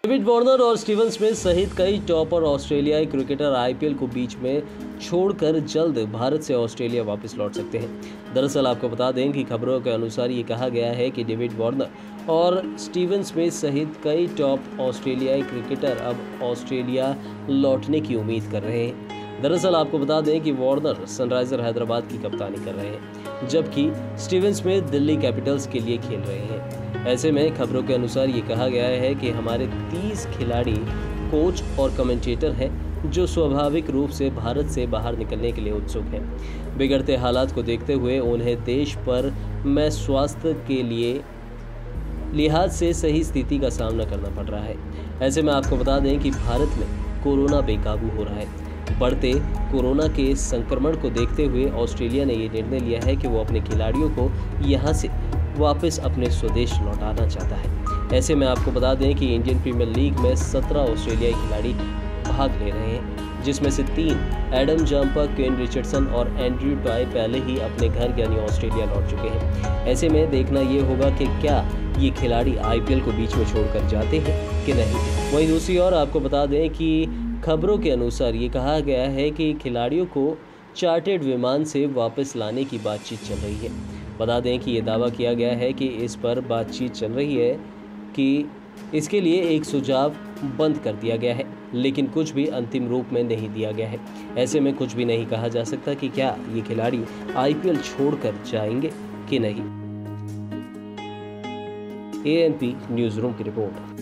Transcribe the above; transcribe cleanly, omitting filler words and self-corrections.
David Warner और Steven Smith सहित कई टॉपर ऑस्ट्रेलियाई क्रिकेटर आईपीएल को बीच में छोड़कर जल्द भारत से ऑस्ट्रेलिया वापस लौट सकते हैं। दरअसल आपको बता दें कि खबरों के अनुसार ये कहा गया है कि डेविड वार्नर और स्टीवन स्मिथ सहित कई टॉप ऑस्ट्रेलियाई क्रिकेटर अब ऑस्ट्रेलिया लौटने की उम्मीद कर रहे हैं। दरअसल आपको बता दें कि वार्नर सनराइजर हैदराबाद की कप्तानी कर रहे हैं, जबकि स्टीवन स्मिथ दिल्ली कैपिटल्स के लिए खेल रहे हैं। ऐसे में खबरों के अनुसार ये कहा गया है कि हमारे 30 खिलाड़ी, कोच और कमेंटेटर हैं जो स्वाभाविक रूप से भारत से बाहर निकलने के लिए उत्सुक हैं। बिगड़ते हालात को देखते हुए उन्हें देश पर में स्वास्थ्य के लिए लिहाज से सही स्थिति का सामना करना पड़ रहा है। ऐसे में आपको बता दें कि भारत में कोरोना बेकाबू हो रहा है। बढ़ते कोरोना के संक्रमण को देखते हुए ऑस्ट्रेलिया ने ये निर्णय लिया है कि वो अपने खिलाड़ियों को यहाँ से वापस अपने स्वदेश लौटाना चाहता है। ऐसे में आपको बता दें कि इंडियन प्रीमियर लीग में 17 ऑस्ट्रेलियाई खिलाड़ी भाग ले रहे हैं, जिसमें से 3 एडम जम्पा, केन रिचर्डसन और एंड्रयू टॉय पहले ही अपने घर यानी ऑस्ट्रेलिया लौट चुके हैं। ऐसे में देखना ये होगा कि क्या ये खिलाड़ी आईपीएल को बीच में छोड़कर जाते हैं कि नहीं। वहीं दूसरी ओर आपको बता दें कि खबरों के अनुसार ये कहा गया है कि खिलाड़ियों को चार्टर्ड विमान से वापस लाने की बातचीत चल रही है। बता दें कि ये दावा किया गया है कि इस पर बातचीत चल रही है कि इसके लिए एक सुझाव बंद कर दिया गया है, लेकिन कुछ भी अंतिम रूप में नहीं दिया गया है। ऐसे में कुछ भी नहीं कहा जा सकता कि क्या ये खिलाड़ी आईपीएल छोड़कर जाएंगे कि नहीं। एएनपी न्यूज़ रूम की रिपोर्ट।